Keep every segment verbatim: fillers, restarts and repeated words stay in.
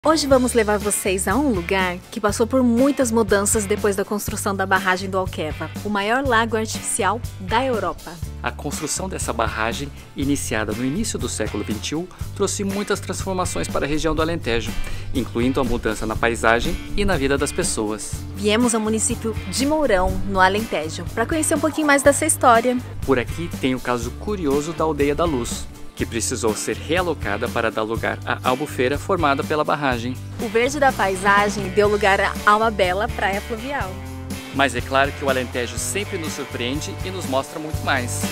Hoje vamos levar vocês a um lugar que passou por muitas mudanças depois da construção da barragem do Alqueva, o maior lago artificial da Europa. A construção dessa barragem, iniciada no início do século vinte e um, trouxe muitas transformações para a região do Alentejo, incluindo a mudança na paisagem e na vida das pessoas. Viemos ao município de Mourão, no Alentejo, para conhecer um pouquinho mais dessa história. Por aqui tem o caso curioso da Aldeia da Luz, que precisou ser realocada para dar lugar à albufeira formada pela barragem. O verde da paisagem deu lugar a uma bela praia fluvial. Mas é claro que o Alentejo sempre nos surpreende e nos mostra muito mais.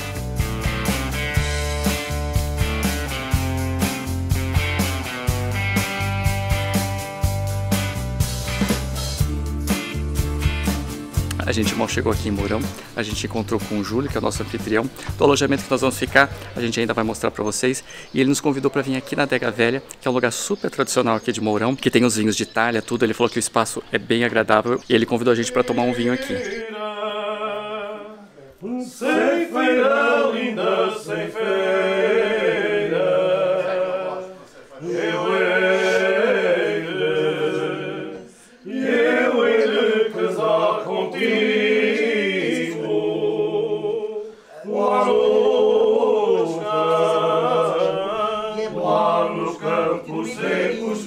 A gente mal chegou aqui em Mourão, a gente encontrou com o Júlio, que é o nosso anfitrião, do alojamento que nós vamos ficar, a gente ainda vai mostrar para vocês, e ele nos convidou para vir aqui na Adega Velha, que é um lugar super tradicional aqui de Mourão, que tem os vinhos de talha, tudo, ele falou que o espaço é bem agradável, e ele convidou a gente para tomar um vinho aqui. Ceifeira, linda ceifeira, eu hei de, eu hei de casar contigo, lá nos campos, lá nos campos secos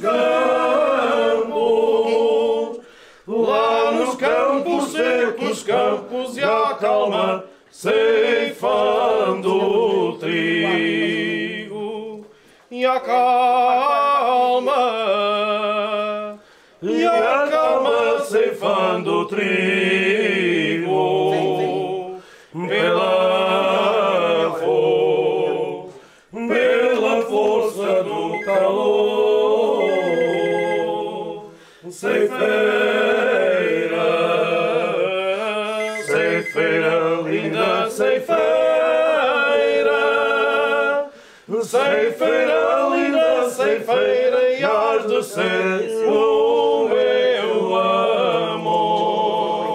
campos, lá nos campos secos campos e a calma, ceifando o trigo e a calma, e a calma ceifando o trigo pela, for, pela força do calor. Ceifeira, ceifeira, linda ceifeira, ceifeira, linda ceifeira, e has de ser o meu amor.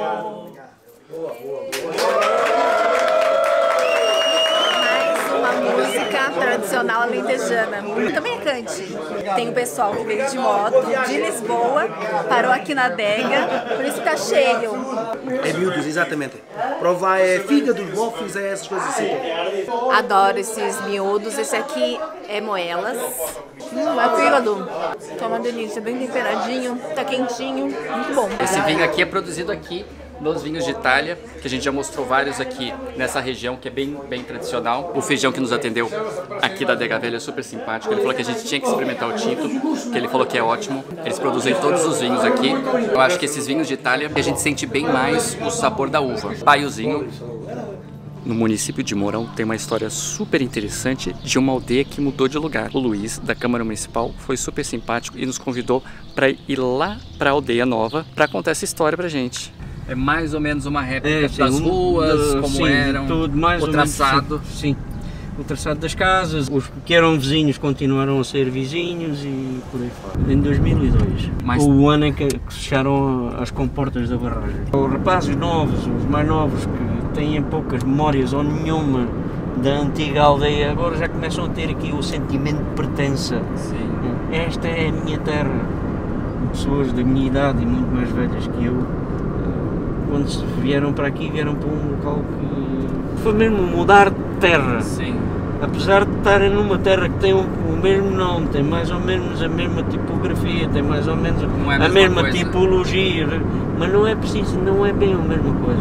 Mais uma música tradicional alentejana. Também é cante. Tem o pessoal que veio de moto, de Lisboa, parou aqui na adega, por isso tá cheio. É miúdos, exatamente. Provar é fígado, bofes, é essas coisas assim. Adoro esses miúdos. Esse aqui é moelas. Hum, é fígado. Tá uma delícia, bem temperadinho, tá quentinho, muito bom. Esse vinho aqui é produzido aqui nos vinhos de talha, que a gente já mostrou vários aqui nessa região, que é bem, bem tradicional. O feijão que nos atendeu aqui da Adega Velha é super simpático. Ele falou que a gente tinha que experimentar o tinto, que ele falou que é ótimo. Eles produzem todos os vinhos aqui. Eu acho que esses vinhos de talha, a gente sente bem mais o sabor da uva. Paiozinho. No município de Mourão tem uma história super interessante de uma aldeia que mudou de lugar. O Luiz, da Câmara Municipal, foi super simpático e nos convidou para ir lá para a aldeia nova para contar essa história pra gente. É mais ou menos uma réplica é, sim, das ruas, um, como sim, eram, tudo mais o ou traçado. Menos, sim, sim, o traçado das casas, os que eram vizinhos continuaram a ser vizinhos e por aí fora. Em dois mil e dois, Mas... o ano em que fecharam as comportas da barragem. Os rapazes novos, os mais novos, que têm poucas memórias ou nenhuma da antiga aldeia, agora já começam a ter aqui o sentimento de pertença. Sim. Esta é a minha terra. Pessoas da minha idade e muito mais velhas que eu, quando vieram para aqui, vieram para um local que foi mesmo mudar de terra. Sim. Apesar de estarem numa terra que tem um, o mesmo nome, tem mais ou menos a mesma tipografia, tem mais ou menos é a, a mesma coisa. tipologia, mas não é preciso, não é bem a mesma coisa.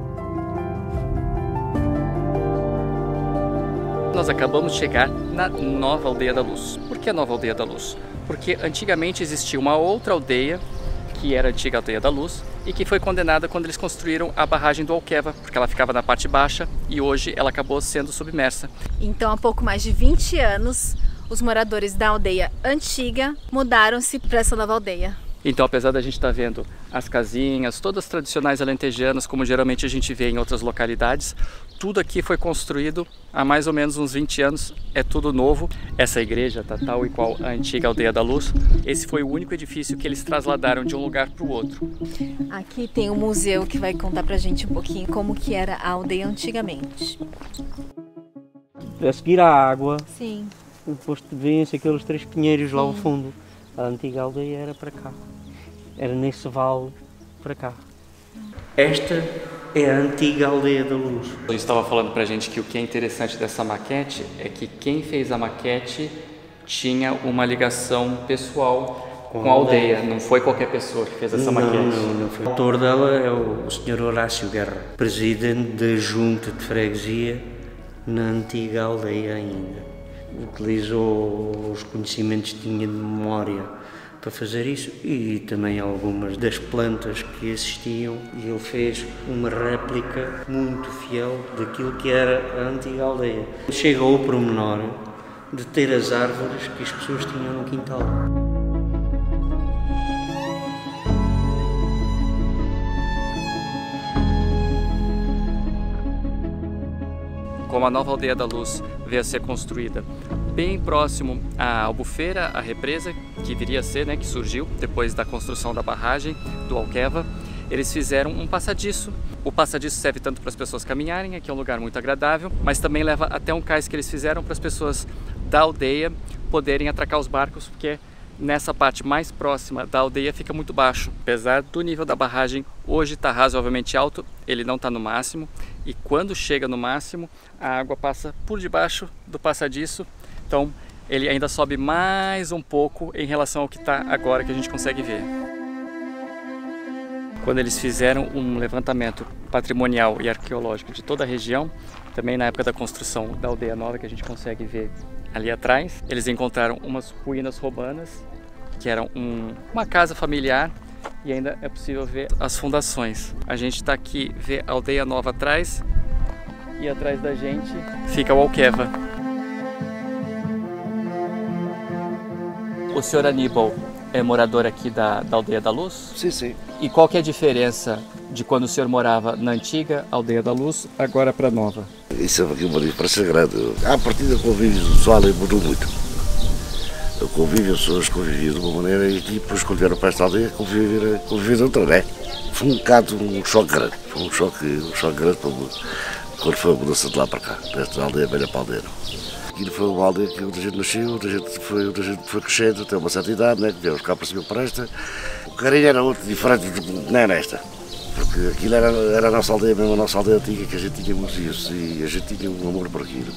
Nós acabamos de chegar na nova Aldeia da Luz. Por que a nova Aldeia da Luz? Porque antigamente existia uma outra aldeia, que era a antiga Aldeia da Luz, e que foi condenada quando eles construíram a barragem do Alqueva, porque ela ficava na parte baixa e hoje ela acabou sendo submersa. Então, há pouco mais de vinte anos, os moradores da aldeia antiga mudaram-se para essa nova aldeia. Então, apesar da gente estar vendo as casinhas, todas tradicionais alentejanas, como geralmente a gente vê em outras localidades, tudo aqui foi construído há mais ou menos uns vinte anos, é tudo novo. Essa igreja está tal e qual a antiga Aldeia da Luz. Esse foi o único edifício que eles trasladaram de um lugar para o outro. Aqui tem um museu que vai contar pra gente um pouquinho como que era a aldeia antigamente. A seguir à água, Sim. depois vêm-se aqueles três pinheiros lá ao fundo. A antiga aldeia era para cá. Era nesse vale para cá. Esta é a antiga aldeia da Luz. Ele estava falando pra gente que o que é interessante dessa maquete é que quem fez a maquete tinha uma ligação pessoal com a aldeia, não foi qualquer pessoa que fez essa não, maquete. Não, não foi. O autor dela é o senhor Horácio Guerra, presidente da junta de freguesia na antiga aldeia ainda. Utilizou os conhecimentos que tinha de memória para fazer isso e também algumas das plantas que existiam, e ele fez uma réplica muito fiel daquilo que era a antiga aldeia. Chega ao pormenor de ter as árvores que as pessoas tinham no quintal. Como a nova Aldeia da Luz veio a ser construída bem próximo à Albufeira, a represa que viria a ser, né, que surgiu depois da construção da barragem do Alqueva, eles fizeram um passadiço. O passadiço serve tanto para as pessoas caminharem, aqui é um lugar muito agradável, mas também leva até um cais que eles fizeram para as pessoas da aldeia poderem atracar os barcos, porque nessa parte mais próxima da aldeia fica muito baixo. Apesar do nível da barragem hoje estar razoavelmente alto, ele não está no máximo, e quando chega no máximo, a água passa por debaixo do passadiço, então ele ainda sobe mais um pouco em relação ao que está agora, que a gente consegue ver. Quando eles fizeram um levantamento patrimonial e arqueológico de toda a região, também na época da construção da aldeia nova, que a gente consegue ver ali atrás, eles encontraram umas ruínas romanas, que eram um, uma casa familiar, e ainda é possível ver as fundações. A gente está aqui, vê a aldeia nova atrás, e atrás da gente fica o Alqueva. O senhor Aníbal é morador aqui da, da Aldeia da Luz? Sim, sim. E qual que é a diferença de quando o senhor morava na antiga Aldeia da Luz, agora para a nova? Isso é aqui uma diferença grande. À partida, o convívio social mudou muito. O convívio, as pessoas conviviam de uma maneira e depois, quando vieram para esta aldeia, conviviam, conviviam de outra, não é? Foi um bocado um choque grande. Foi um choque, um choque grande para, quando foi a mudança de lá para cá, desta aldeia velha para a aldeia. Aquilo foi uma aldeia que onde a gente nasceu, onde a gente foi, onde a gente foi crescendo até uma certa idade, né? Que viemos cá para cima para esta. O carinho era outro, diferente, não era esta. Porque aquilo era, era a nossa aldeia, mesmo a nossa aldeia antiga, que a gente tínhamos isso e a gente tinha um amor por aquilo.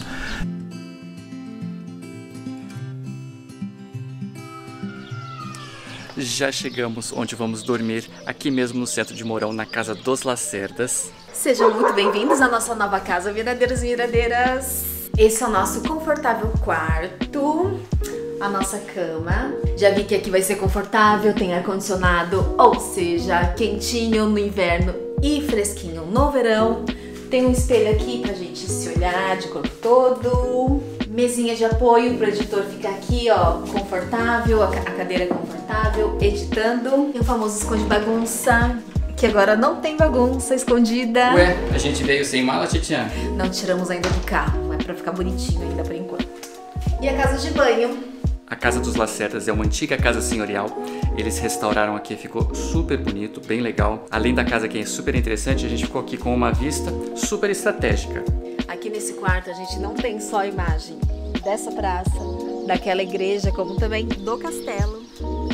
Já chegamos onde vamos dormir, aqui mesmo no centro de Mourão, na casa dos Lacerdas. Sejam muito bem-vindos à nossa nova casa, miradeiros e miradeiras. Esse é o nosso confortável quarto, a nossa cama. Já vi que aqui vai ser confortável, tem ar-condicionado, ou seja, quentinho no inverno e fresquinho no verão. Tem um espelho aqui pra gente se olhar de corpo todo. Mesinha de apoio para o editor ficar aqui, ó, confortável, a cadeira é confortável, editando. E o famoso esconde bagunça, que agora não tem bagunça escondida. Ué, a gente veio sem mala, Titiana? Não tiramos ainda do carro, é pra ficar bonitinho ainda por enquanto. E a casa de banho? A Casa dos Lacerdas é uma antiga casa senhorial. Eles restauraram aqui, ficou super bonito, bem legal. Além da casa que é super interessante, a gente ficou aqui com uma vista super estratégica. Aqui nesse quarto a gente não tem só a imagem dessa praça, daquela igreja, como também do castelo.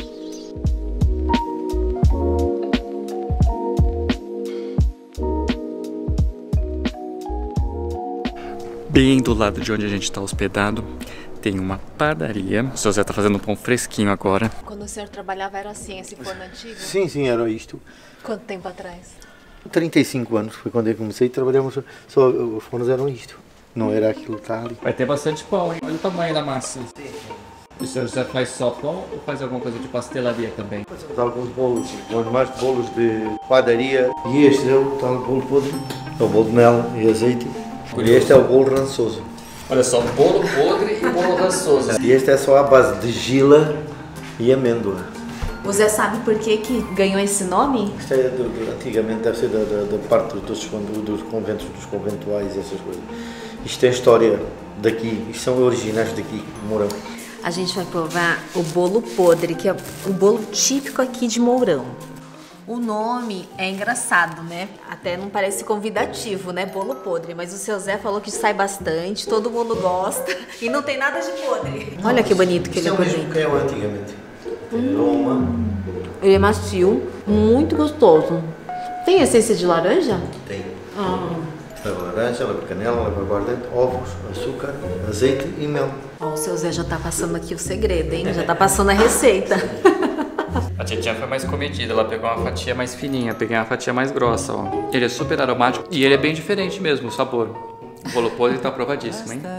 Bem do lado de onde a gente está hospedado, tem uma padaria. O seu Zé está fazendo um pão fresquinho agora. Quando o senhor trabalhava era assim, esse forno antigo? Sim, sim, era isto. Quanto tempo atrás? trinta e cinco anos foi quando eu comecei, trabalhamos, só os fornos eram isto. Não era aquilo que está ali. Vai ter bastante pão, hein? Olha o tamanho da massa. O senhor José faz só pão ou faz alguma coisa de pastelaria também? Fazemos alguns bolos, alguns mais bolos de padaria. E este é o tal bolo podre, é o bolo de mel e azeite. Curioso. E este é o bolo rançoso. Olha só, bolo podre e bolo rançoso. E este é só a base de gila e amêndoa. O Zé sabe por que que ganhou esse nome? Isto é do, do, antigamente deve ser da, da, da parte dos, dos conventos, dos conventuais e essas coisas. Isto tem história daqui, isto são originais daqui, de Mourão. A gente vai provar o bolo podre, que é o bolo típico aqui de Mourão. O nome é engraçado, né? Até não parece convidativo, né? Bolo podre. Mas o seu Zé falou que sai bastante, todo mundo gosta e não tem nada de podre. Olha que bonito que ele é bonito. bonito. Isto é o mesmo que é antigamente. Aroma. Ele é macio, muito gostoso. Tem essência de laranja? Tem. Ah. Leva laranja, leva canela, leva aguardente, ovos, açúcar, azeite e mel. Ó, o seu Zé já tá passando aqui o segredo, hein? Já tá passando a receita. A Titia foi mais comedida, ela pegou uma fatia mais fininha, peguei uma fatia mais grossa, ó. Ele é super aromático e ele é bem diferente mesmo, o sabor. O Volopole tá aprovadíssimo, hein?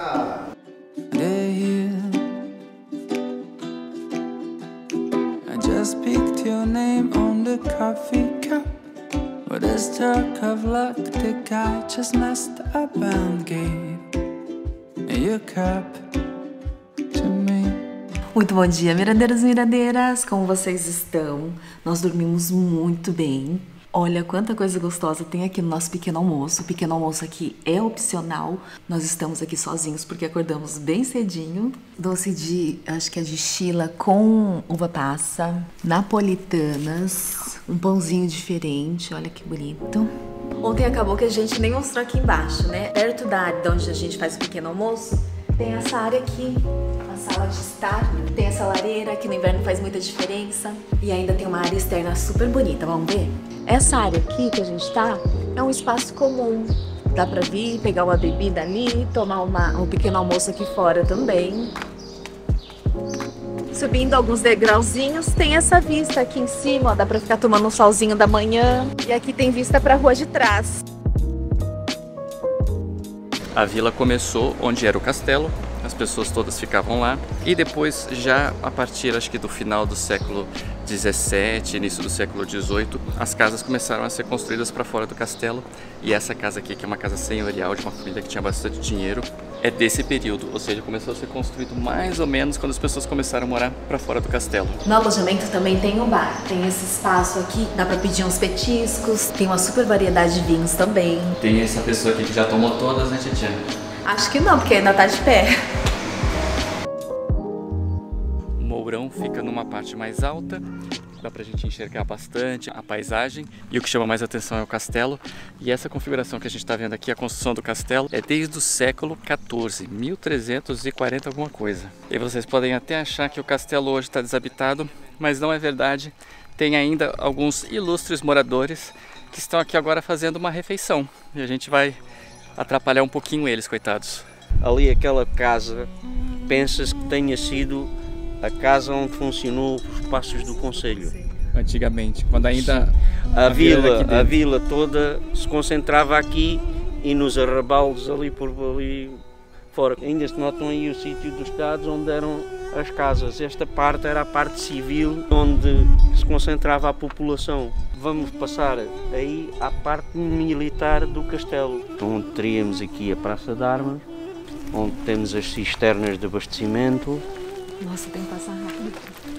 I just picked your name on the coffee cup. What is talk of luck? The guy just messed up and gave your cup to me. Muito bom dia, mirandeiros e mirandeiras! Como vocês estão? Nós dormimos muito bem. Olha quanta coisa gostosa tem aqui no nosso pequeno almoço. O pequeno almoço aqui é opcional. Nós estamos aqui sozinhos porque acordamos bem cedinho. Doce de, acho que é de Chila com uva passa. Napolitanas. Um pãozinho diferente, olha que bonito. Ontem acabou que a gente nem mostrou aqui embaixo, né? Perto da área de onde a gente faz o pequeno almoço, tem essa área aqui. A sala de estar, tem essa lareira que no inverno faz muita diferença. E ainda tem uma área externa super bonita, vamos ver? Essa área aqui que a gente tá é um espaço comum. Dá pra vir, pegar uma bebida ali, tomar uma, um pequeno almoço aqui fora também. Subindo alguns degrauzinhos, tem essa vista aqui em cima, ó, dá pra ficar tomando um solzinho da manhã. E aqui tem vista pra rua de trás. A vila começou onde era o castelo, as pessoas todas ficavam lá, e depois, já a partir acho que do final do século dezessete, início do século dezoito, as casas começaram a ser construídas para fora do castelo. E essa casa aqui, que é uma casa senhorial de uma família que tinha bastante dinheiro, é desse período, ou seja, começou a ser construído mais ou menos quando as pessoas começaram a morar para fora do castelo. No alojamento também tem um bar, tem esse espaço aqui, dá pra pedir uns petiscos, tem uma super variedade de vinhos também. Tem essa pessoa aqui que já tomou todas, né, Titia? Acho que não, porque ainda tá de pé. O mourão fica numa parte mais alta, dá pra gente enxergar bastante a paisagem, e o que chama mais atenção é o castelo. E essa configuração que a gente está vendo aqui, a construção do castelo, é desde o século quatorze, mil trezentos e quarenta alguma coisa. E vocês podem até achar que o castelo hoje está desabitado, mas não é verdade. Tem ainda alguns ilustres moradores que estão aqui agora fazendo uma refeição, e a gente vai atrapalhar um pouquinho eles, coitados. Ali aquela casa, pensa-se que tenha sido a casa onde funcionou os passos do concelho. Antigamente, quando ainda a, a vila, a vila toda se concentrava aqui e nos arrabaldes ali por ali fora. Ainda se notam aí o sítio dos telhados onde eram as casas. Esta parte era a parte civil onde se concentrava a população. Vamos passar aí à parte militar do castelo, onde teríamos aqui a Praça de Armas, onde temos as cisternas de abastecimento. Nossa, tem que passar rápido.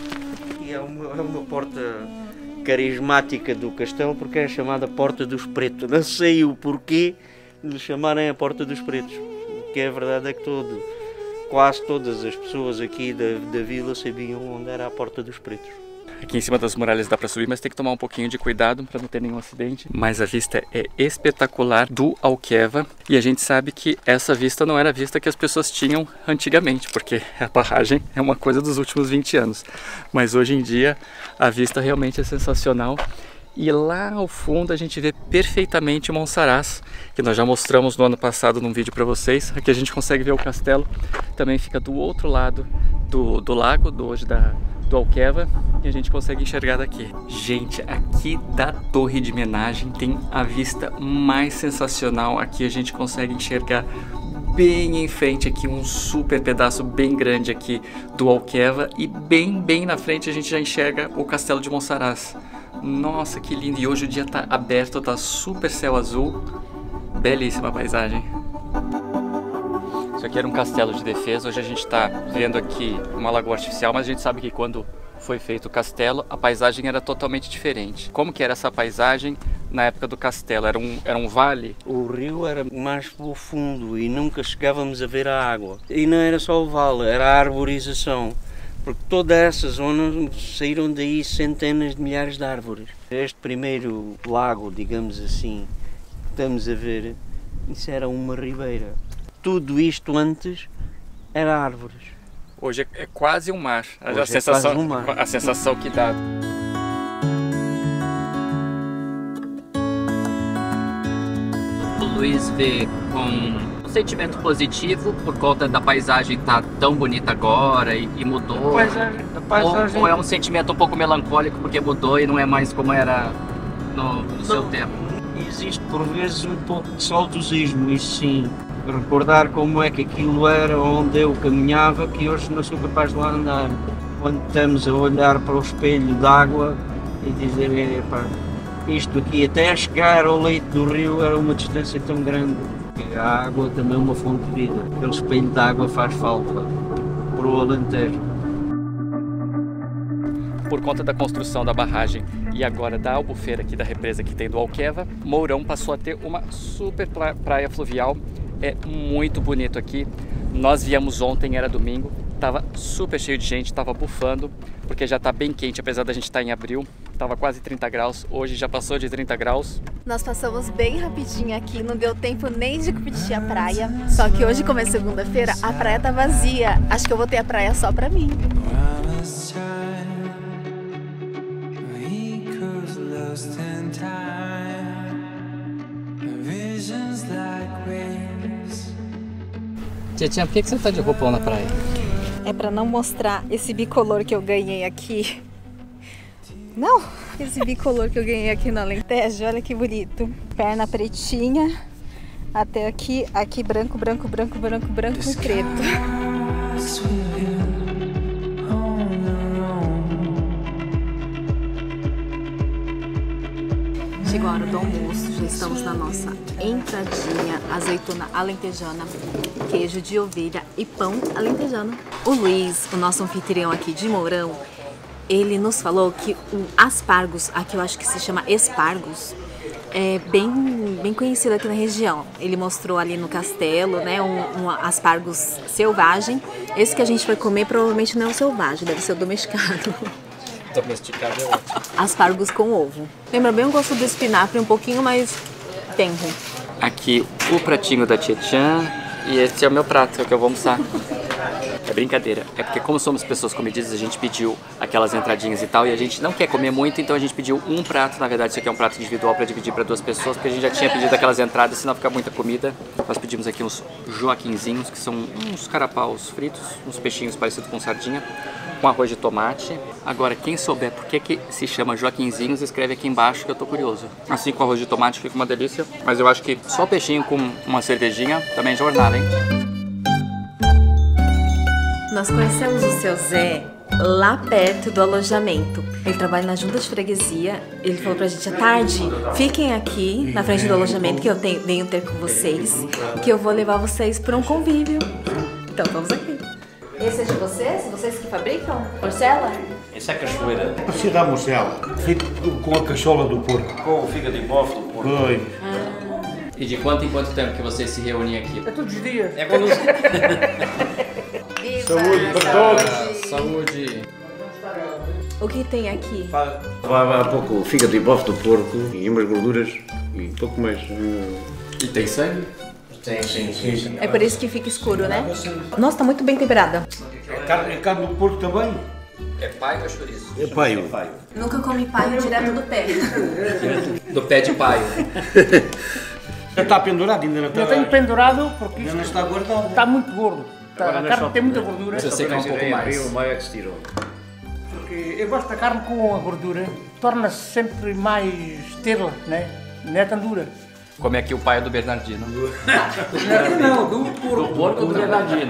E é uma, é uma porta carismática do castelo porque é chamada Porta dos Pretos. Não sei o porquê de lhe chamarem a Porta dos Pretos. O que é verdade é que todo, quase todas as pessoas aqui da, da vila sabiam onde era a Porta dos Pretos. Aqui em cima das muralhas dá para subir, mas tem que tomar um pouquinho de cuidado para não ter nenhum acidente. Mas a vista é espetacular do Alqueva, e a gente sabe que essa vista não era a vista que as pessoas tinham antigamente, porque a barragem é uma coisa dos últimos vinte anos. Mas hoje em dia a vista realmente é sensacional. E lá ao fundo a gente vê perfeitamente o Monsaraz, que nós já mostramos no ano passado num vídeo para vocês. Aqui a gente consegue ver o castelo, também fica do outro lado do, do lago, do, hoje da... do Alqueva, e a gente consegue enxergar daqui. Gente, aqui da torre de homenagem tem a vista mais sensacional. Aqui a gente consegue enxergar bem em frente aqui um super pedaço bem grande aqui do Alqueva, e bem bem na frente a gente já enxerga o castelo de Monsaraz. Nossa, que lindo! E hoje o dia tá aberto, tá super céu azul, belíssima paisagem. Isso aqui era um castelo de defesa. Hoje a gente está vendo aqui uma lagoa artificial, mas a gente sabe que quando foi feito o castelo, a paisagem era totalmente diferente. Como que era essa paisagem na época do castelo? Era um, era um vale? O rio era mais profundo e nunca chegávamos a ver a água. E não era só o vale, era a arborização. Porque toda essa zona saíram daí centenas de milhares de árvores. Este primeiro lago, digamos assim, que estamos a ver, isso era uma ribeira. Tudo isto antes era árvores. Hoje é, é quase um mar. A, Hoje é sensação, quase um mar. a sensação que dá. O Luiz vê com um sentimento positivo por conta da paisagem estar tá tão bonita agora e, e mudou. A paisagem, a paisagem... Ou, ou é um sentimento um pouco melancólico porque mudou e não é mais como era no, no seu tempo? Existe por vezes um pouco de saudosismo, isso sim. Recordar como é que aquilo era, onde eu caminhava, que hoje não sou capaz de lá andar. Quando estamos a olhar para o espelho d'água e dizer, epá, isto aqui até chegar ao leito do rio era uma distância tão grande. A água também é uma fonte de vida. Aquele espelho d'água faz falta para o Alentejo. Por conta da construção da barragem e agora da albufeira aqui da represa que tem do Alqueva, Mourão passou a ter uma super praia fluvial. É muito bonito aqui. Nós viemos ontem, era domingo, tava super cheio de gente, tava bufando, porque já tá bem quente, apesar da gente estar em abril. Tava quase trinta graus, hoje já passou de trinta graus. Nós passamos bem rapidinho aqui, não deu tempo nem de curtir a praia. Só que hoje, como é segunda-feira, a praia tá vazia. Acho que eu vou ter a praia só pra mim. Tietchan, por que você tá de roupão na praia? É pra não mostrar esse bicolor que eu ganhei aqui. Não, esse bicolor que eu ganhei aqui no Alentejo, olha que bonito. Perna pretinha, até aqui, aqui branco, branco, branco, branco, branco e preto. Chegou a hora do almoço, já estamos na nossa entradinha, azeitona alentejana, queijo de ovelha e pão alentejano. O Luiz, o nosso anfitrião aqui de Mourão, ele nos falou que o aspargos, aqui eu acho que se chama espargos, é bem, bem conhecido aqui na região. Ele mostrou ali no castelo, né, um, um aspargos selvagem. Esse que a gente vai comer provavelmente não é o selvagem, deve ser o domesticado. Domesticado é ótimo. Aspargos com ovo. Lembra bem o gosto do espinafre, um pouquinho mais tenro. Aqui o pratinho da Tietchan e esse é o meu prato, é o que eu vou almoçar. É brincadeira, é porque como somos pessoas comedidas, a gente pediu aquelas entradinhas e tal, e a gente não quer comer muito, então a gente pediu um prato. Na verdade, isso aqui é um prato individual para dividir para duas pessoas, porque a gente já tinha pedido aquelas entradas, senão fica muita comida. Nós pedimos aqui uns joaquinzinhos, que são uns carapaus fritos, uns peixinhos parecidos com sardinha, com arroz de tomate. Agora, quem souber por que, que se chama joaquinzinhos, escreve aqui embaixo que eu tô curioso. Assim, com arroz de tomate fica uma delícia, mas eu acho que só o peixinho com uma cervejinha também é jornada, hein? Nós conhecemos o seu Zé lá perto do alojamento. Ele trabalha na junta de freguesia. Ele falou pra gente, à tarde, fiquem aqui na frente do alojamento que eu tenho, venho ter com vocês, que eu vou levar vocês para um convívio. Então vamos aqui. Esse é de vocês? Vocês que fabricam? Porcela? Essa é a cachoeira. Assim dá morcela, feito com a cachola do porco. Com o fígado e bofe do porco. Foi. Ah. E de quanto em quanto tempo que vocês se reúnem aqui? É todos os dias. É quando... Saúde para todos. Saúde. O que tem aqui? Vai há pouco o fígado e bofe do porco e umas gorduras e pouco mais. E tem sangue? Tem, sim, sim, sim. É por isso que fica escuro, né? Nossa, tá muito bem temperada. É carne, é carne do porco também? É paio ou chouriço? É paio. Nunca comi paio direto do pé. Do pé de paio. Já está pendurado, ainda não está. Eu tenho pendurado porque Ainda isto não está guardado. está muito gordo. Tá, Agora a não é carne só- tem muita gordura. Precisa secar um pouco mais. O maio é que se tirou. Porque eu gosto da carne com a gordura. Torna-se sempre mais terla, né? Não é tão dura. Come aqui o paio do Bernardino. Não, do porco. Do porco do Bernardino.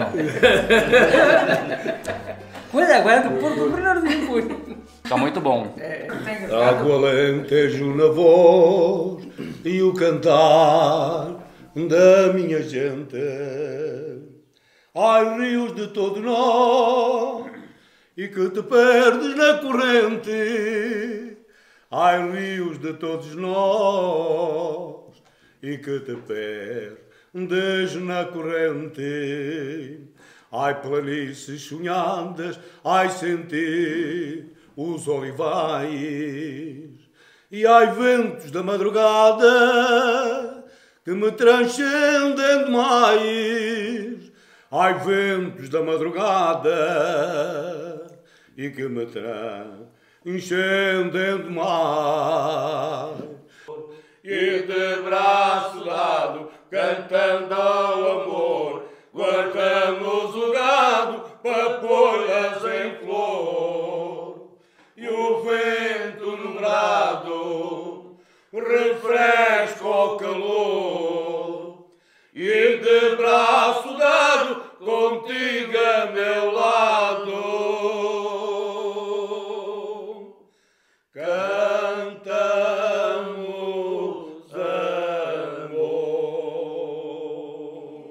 Pois é, agora é do porco do Bernardino, pois. Tá muito bom. Trago Alentejo na voz e o cantar da minha gente. Ai, rios de todos nós, e que te perdes na corrente. Ai, rios de todos nós, e que te perdes na corrente. Ai, planícies sonhadas, ai, sentir os olivais. E ai, ventos da madrugada que me transcendem demais. ai ventos da madrugada, e que me transcendem demais. E de braço dado, cantando ao amor, guardamos o gado para pôr-as em flor. E o vento no brado refresca o calor. E de braço dado, contigo a meu lado, cantamos amor.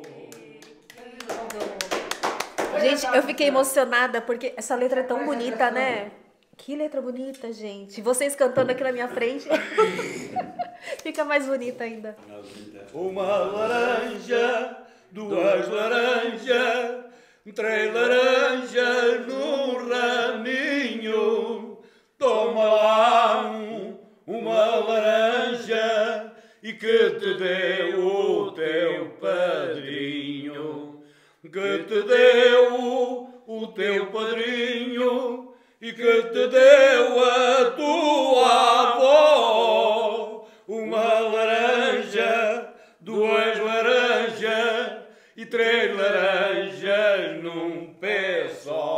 Gente, eu fiquei emocionada porque essa letra é tão bonita, né? Que letra bonita, gente. Vocês cantando aqui na minha frente. Fica mais bonita ainda. Uma laranja, duas laranjas, três laranjas num raminho. Toma lá um, uma laranja e que te deu o teu padrinho. Que te deu o, o teu padrinho e que te deu a tua avó. Uma laranja, duas laranjas e três laranjas num pé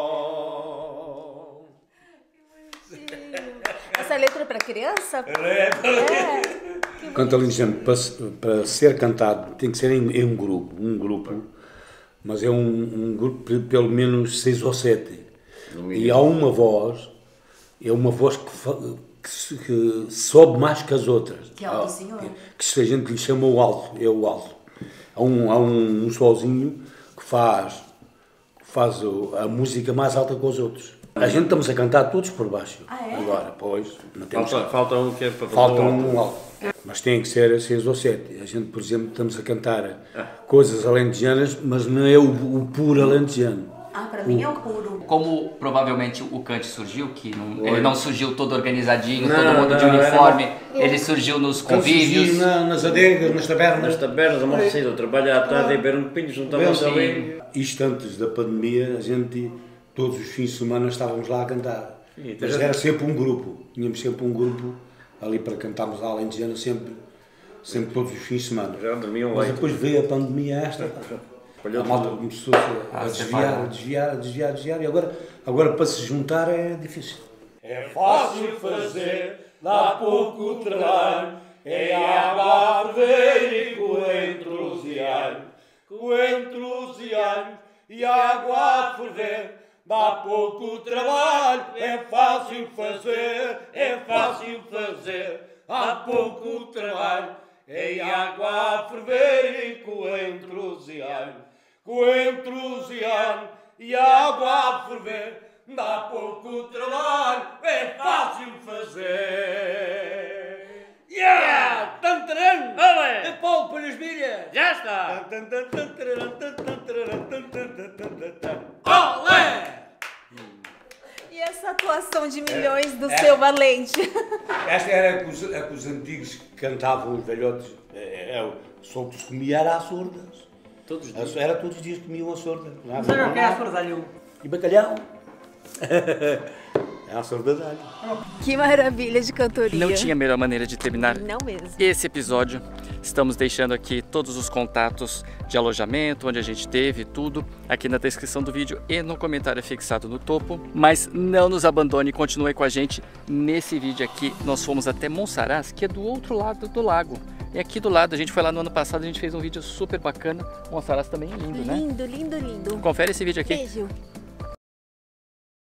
só. Essa letra é para criança? É. Canto alentejano, para, para ser cantado, tem que ser em, em um grupo, um grupo, mas é um, um grupo de pelo menos seis ou sete. E há uma voz, é uma voz que, que, que sobe mais que as outras. Que é o do senhor? Que se a gente lhe chama o alto, é o alto. Há um, há um, um sozinho que faz, que faz a música mais alta que os outros. A gente estamos a cantar todos por baixo. Ah, é? Agora, pois. Não temos Falta, falta um que é para Falta um alto. Mas tem que ser seis ou sete. A gente, por exemplo, estamos a cantar ah. coisas alentejanas, mas não é o, o puro alentejano. Ah, para mim é o puro. Como provavelmente o cante surgiu, que não, ele não surgiu todo organizadinho, não, todo mundo não, de uniforme, não. ele surgiu nos convívios. Na, nas adegas, nas tabernas. Nas tabernas, a morte cedo, trabalhar à tarde, beber um pinho, juntamos ali. Isto antes da pandemia, a gente, todos os fins de semana estávamos lá a cantar. Sim, mas era sempre um grupo, tínhamos sempre um grupo ali para cantarmos a alentejana, sempre, sempre todos os fins de semana. Já dormiam mas depois veio a pandemia esta. A malta começou a, a desviar, a desviar, a desviar, a desviar, e agora, agora para se juntar é difícil. É fácil fazer, dá pouco trabalho, é água a ferver e coentros e alho, coentros e alho, e água a ferver, dá pouco trabalho, é fácil fazer, é fácil fazer, há pouco trabalho, é água a ferver e coentros e alho. Coentros e alho e água a ferver, dá pouco trabalho, é fácil fazer. Yeah! Tantaran! É Paulo para as milhas! Já está! Olé! E essa atuação de milhões do é. seu Valente? Esta era a que, os, a que os antigos cantavam, os velhotes, é, é, só que se comia era a surdas. Todos os dias. Era todos os dias que comiam a sorda. Mas era o que é a sordalho? E bacalhau. É a sordalho. Que maravilha de cantoria. Não tinha melhor maneira de terminar Não mesmo. esse episódio. Estamos deixando aqui todos os contatos de alojamento, onde a gente teve, tudo, aqui na descrição do vídeo e no comentário fixado no topo. Mas não nos abandone, continue com a gente nesse vídeo aqui. Nós fomos até Monsaraz, que é do outro lado do lago. E aqui do lado, a gente foi lá no ano passado, a gente fez um vídeo super bacana. Monsaraz também é lindo, né? Lindo, lindo, lindo. Confere esse vídeo aqui. Beijo.